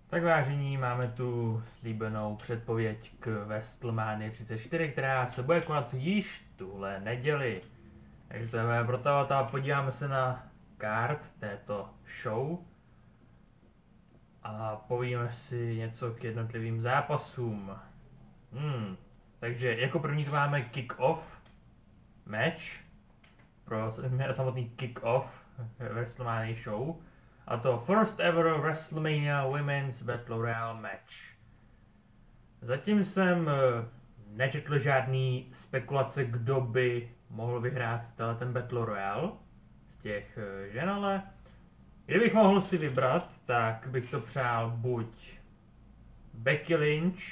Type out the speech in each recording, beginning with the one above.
Tak vážení, máme tu slíbenou předpověď k WrestleMania 34, která se bude konat již tuhle neděli. Takže to je proto a podíváme se na kart této show a povíme si něco k jednotlivým zápasům. Takže jako první tu máme kick-off match pro samotný kick-off WrestleMania show. A to First Ever WrestleMania Women's Battle Royale Match. Zatím jsem nečetl žádný spekulace, kdo by mohl vyhrát ten Battle Royale z těch žen, ale kdybych mohl si vybrat, tak bych to přál buď Becky Lynch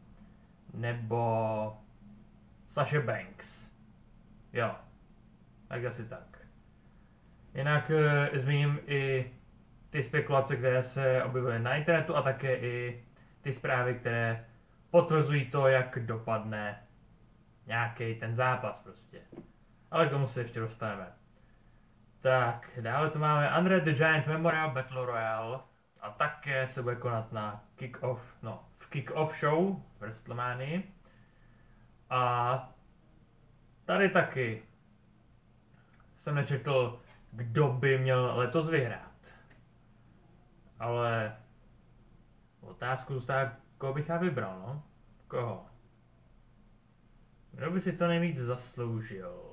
nebo Sasha Banks. Jo, tak asi tak. Jinak zmíním i ty spekulace, které se objevily na internetu a také i ty zprávy, které potvrzují to, jak dopadne nějaký ten zápas prostě. Ale k tomu se ještě dostaneme. Tak, dále tu máme Andre the Giant Memorial Battle Royale a také se bude konat na v kick-off show v WrestleMania. A tady taky jsem nečetl, kdo by měl letos vyhrát. Ale otázku zůstává, koho bych já vybral, no? Koho? Kdo by si to nejvíc zasloužil?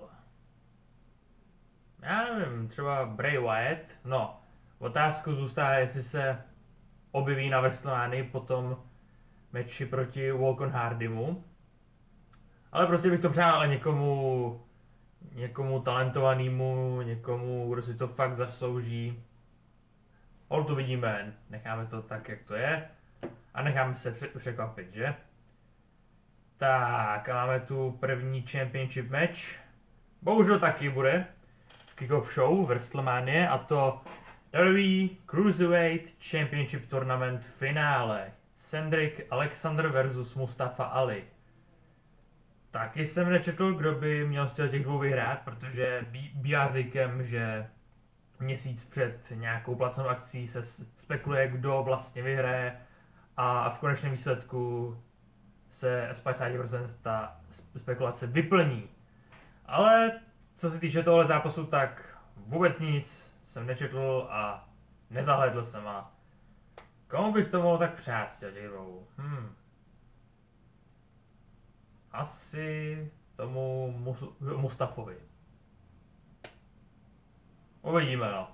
Já nevím, třeba Bray Wyatt? No, otázku zůstává, jestli se objeví na WrestleMania po tom meči proti Walken Hardymu. Ale prostě bych to přál někomu talentovanému, někomu, kdo si to fakt zaslouží. Hol tu vidíme, necháme to tak, jak to je a necháme se překvapit, že? Tak a máme tu první championship match. Bohužel taky bude v kick-off show v WrestleMania a to WWE Cruiserweight Championship Tournament finále. Cedric Alexander versus Mustafa Ali. Taky jsem nečetl, kdo by měl z těch dvou vyhrát, protože bývá zvykem, že měsíc před nějakou placenou akcí se spekuluje, kdo vlastně vyhraje a v konečném výsledku se z 50% ta spekulace vyplní. Ale co se týče tohle zápasu, tak vůbec nic jsem nečetl a nezahledl jsem a komu bych to mohl tak přát z těch dvou? Asi tomu Mustafovi. Uvidíme, no.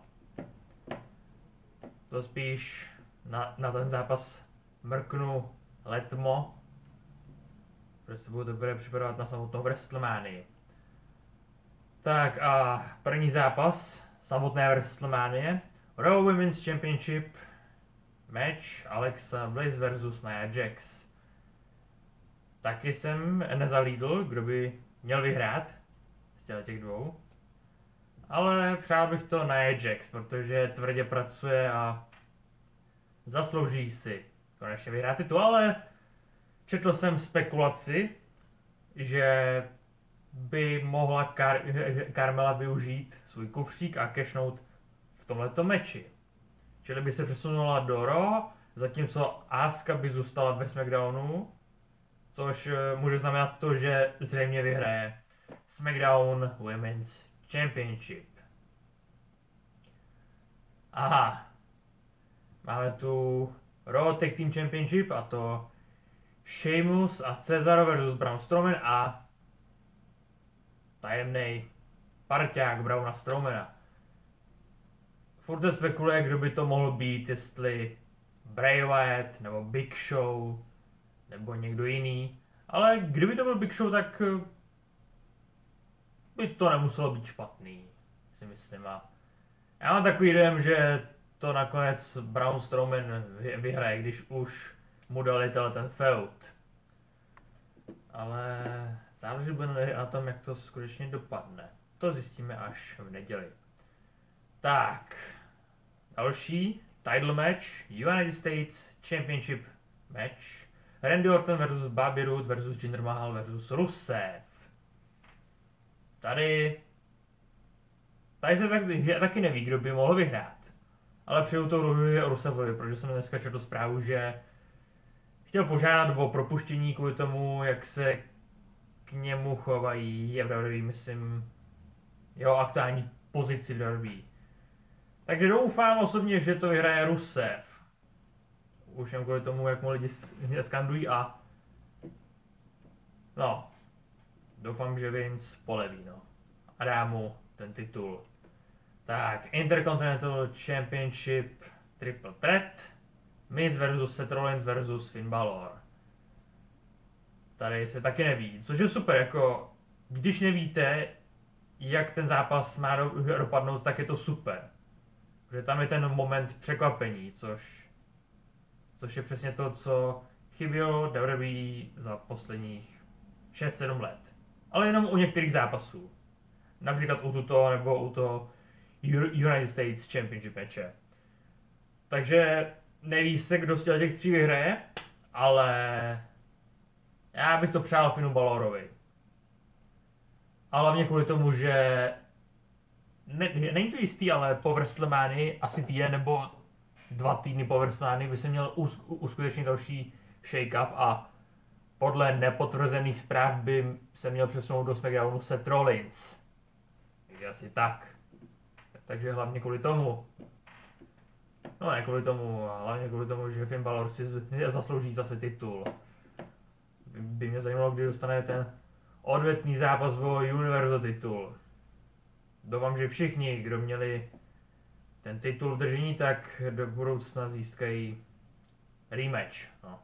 To spíš na ten zápas mrknu letmo, protože se budu dobře připravovat na samotnou WrestleMania. Tak a první zápas samotné WrestleMania. Raw Women's Championship match Alexa Bliss versus Nia Jax. Taky jsem nezalídl, kdo by měl vyhrát z těch dvou. Ale přál bych to Nia Jax, protože tvrdě pracuje a zaslouží si konečně vyhrát titul, ale četl jsem spekulaci, že by mohla Carmella využít svůj kufřík a cashnout v tomhleto meči. Čili by se přesunula do Raw, zatímco Asuka by zůstala ve SmackDownu, což může znamenat to, že zřejmě vyhraje SmackDown Women's Championship. Aha, máme tu Raw Tag Team Championship a to Sheamus a Cesaro versus Braun Strowman a tajemný parťák Brauna Strowmana. Furt se spekuluje, kdo by to mohl být, jestli Bray Wyatt nebo Big Show nebo někdo jiný. Ale kdyby to byl Big Show, tak by to nemuselo být špatný, si myslím. A já mám takový dojem, že to nakonec Braun Strowman vyhraje, když už mu dali ten feud. Ale záleží bude na tom, jak to skutečně dopadne. To zjistíme až v neděli. Tak, další title match, United States Championship match, Randy Orton versus Bobby Roode versus Jinder Mahal versus Rusev. Tady se taky neví, kdo by mohl vyhrát. Ale přeju to Rusevovi, protože jsem dneska četl zprávu, že chtěl požádat o propuštění kvůli tomu, jak se k němu chovají v WWE, myslím, jeho aktuální pozici v WWE. Takže doufám osobně, že to vyhraje Rusev. Už jen kvůli tomu, jak mu lidi skandují a no, doufám, že Vince poleví, no. A dá mu ten titul. Tak, Intercontinental Championship Triple Threat, Miz versus Seth Rollins versus Finn Balor. Tady se taky neví, což je super, jako když nevíte, jak ten zápas má dopadnout, tak je to super. Protože tam je ten moment překvapení, což je přesně to, co chybělo WWE za posledních 6-7 let. Ale jenom u některých zápasů. Například u tuto nebo u toho United States Championship matche. Takže neví se, kdo z těch tří vyhraje, ale já bych to přál Finnu Balorovi. A hlavně kvůli tomu, že není to jistý, ale po WrestleManii asi týden nebo 2 týdny po WrestleManii by se měl uskutečnit další shake-up a podle nepotvrzených zpráv by se měl přesunout do SmackDownu Seth Rollins. Takže asi tak. Takže hlavně kvůli tomu. No ne kvůli tomu, ale hlavně kvůli tomu, že Finn Balor si zaslouží zase titul. By mě zajímalo, kdy dostane ten odvetný zápas o Universal titul. Doufám, že všichni, kdo měli ten titul v držení, tak do budoucna získají rematch. No.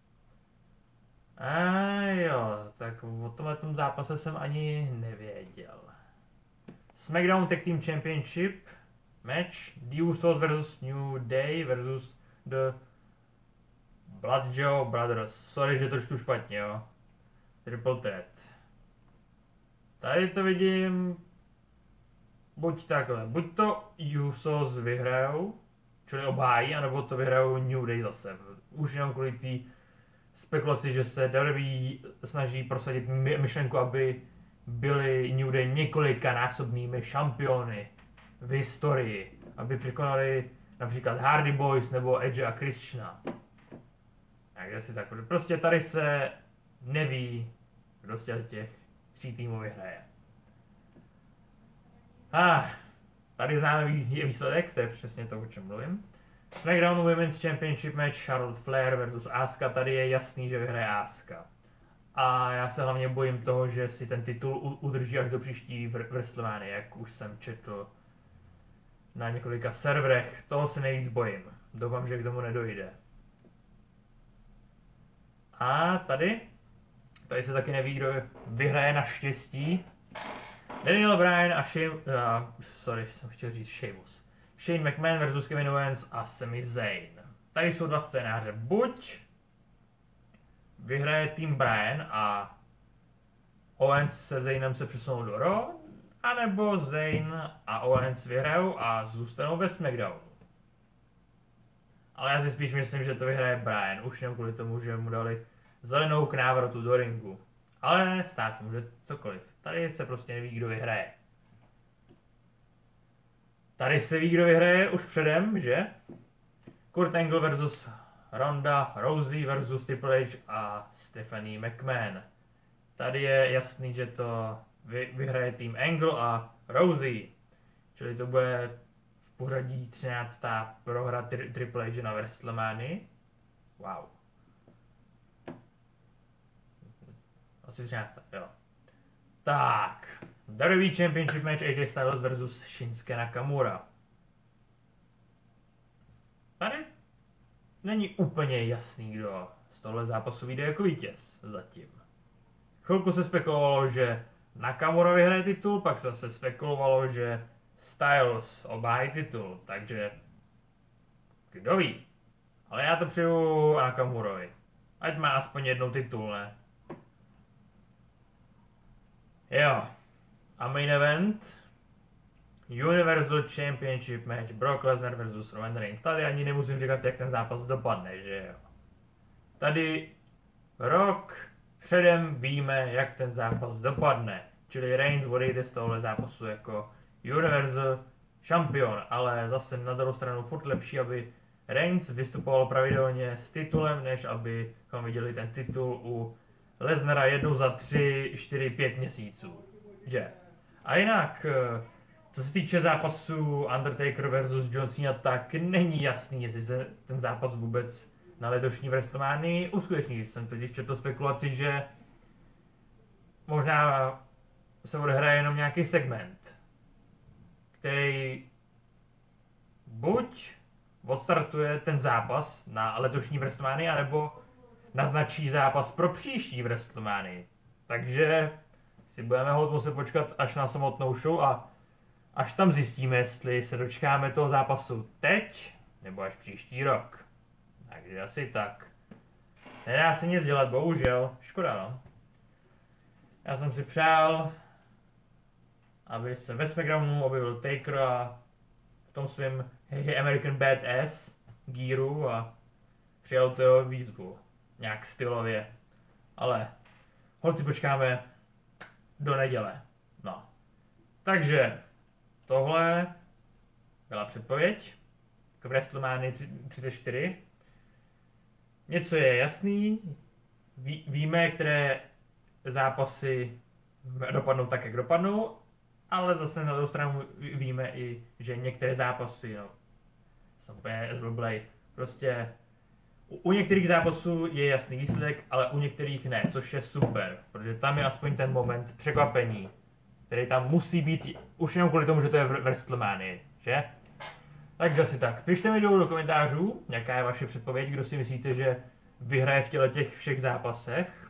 A jo, tak o tomhle zápase jsem ani nevěděl. SmackDown Tag Team Championship match, The Usos vs New Day vs The Bloodjoe Brothers. Sorry, že to čtu špatně, jo. Triple Threat. Tady to vidím buď takhle, buď to Usos vyhrajou, čili obhájí, anebo to vyhrajou New Day zase. Už jenom kvůli té spekulaci, že se WWE snaží prosadit myšlenku, aby byli New Day několikanásobnými šampiony v historii, aby překonali například Hardy Boys nebo Edge a Christiana. Takže si tak, prostě tady se neví, kdo z těch 3 týmů vyhraje. Tady známe výsledek, to je přesně to, o čem mluvím. SmackDown Women's Championship match Charlotte Flair vs Asuka, tady je jasný, že vyhraje Asuka. A já se hlavně bojím toho, že si ten titul udrží až do příští WrestleMania, jak už jsem četl na několika serverech. Toho se nejvíc bojím. Doufám, že k tomu nedojde. A tady se taky neví, kdo vyhraje naštěstí. Daniel Bryan a jsem chtěl říct Sheamus. Shane McMahon vs Kevin Owens a Sami Zayn. Tady jsou 2 scénáře. Buď vyhraje tým Bryan a Owens se Zaynem se přesunou do Raw, anebo Zayn a Owens vyhrajou a zůstanou ve SmackDownu. Ale já si spíš myslím, že to vyhraje Bryan, už jen kvůli tomu, že mu dali zelenou k návratu do ringu. Ale stát se může cokoliv. Tady se prostě neví, kdo vyhraje. Tady se ví, kdo vyhraje už předem, že? Kurt Angle versus Ronda Rousey versus Triple H a Stephanie McMahon. Tady je jasný, že to vyhraje tým Angle a Rousey. Čili to bude v pořadí 13. prohra Triple H na WrestleManii. Wow. Asi 13. Jo. Tak. WWE Championship match AJ Styles versus Shinsuke Nakamura. Tady není úplně jasný, kdo z tohle zápasu vyjde jako vítěz zatím. Chvilku se spekulovalo, že Nakamura vyhraje titul, pak se zase spekulovalo, že Styles obhájí titul, takže kdo ví. Ale já to přeju Nakamurovi. Ať má aspoň jednou titul, ne? Jo. A main event Universal Championship match Brock Lesnar vs Roman Reigns. Tady ani nemusím říkat, jak ten zápas dopadne, že jo. Tady rok předem víme, jak ten zápas dopadne. Čili Reigns odejde z tohohle zápasu jako Universal šampion, ale zase na druhou stranu furt lepší, aby Reigns vystupoval pravidelně s titulem, než abychom viděli ten titul u Lesnara jednou za 3, 4, 5 měsíců. Že? A jinak, co se týče zápasu Undertaker versus John Cena, tak není jasný, jestli se ten zápas vůbec na letošní WrestleManii uskuteční. Jsem totiž četl spekulaci, že možná se odehraje jenom nějaký segment, který buď odstartuje ten zápas na letošní WrestleManii, anebo naznačí zápas pro příští WrestleManii. Takže si budeme muset počkat až na samotnou show a až tam zjistíme, jestli se dočkáme toho zápasu teď, nebo až příští rok. Takže asi tak. Nedá se nic dělat, bohužel. Škoda, no. Já jsem si přál, aby se ve SmackDownu objevil Taker a v tom svém American Badass gearu a přijal to jeho výzvu. Nějak stylově. Ale holci počkáme do neděle. No. Takže tohle byla předpověď k WrestleMania 34. Něco je jasný, víme, které zápasy dopadnou tak, jak dopadnou, ale zase na druhou stranu víme i, že některé zápasy, no, jsou úplně zblblej. Prostě u některých zápasů je jasný výsledek, ale u některých ne, což je super, protože tam je aspoň ten moment překvapení, který tam musí být už jenom kvůli tomu, že to je WrestleMania, že? Takže asi tak. Pište mi dolů do komentářů, jaká je vaše předpověď, kdo si myslíte, že vyhraje v těch všech zápasech.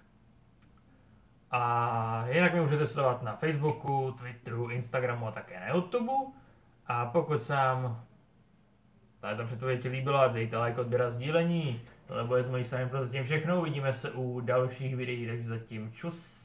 A jinak mě můžete sledovat na Facebooku, Twitteru, Instagramu a také na YouTube. A pokud se vám tato předpověď líbila, dejte like, odběr a sdílení. Tohle bude z mojí strany prozatím všechno, uvidíme se u dalších videí, takže zatím čus.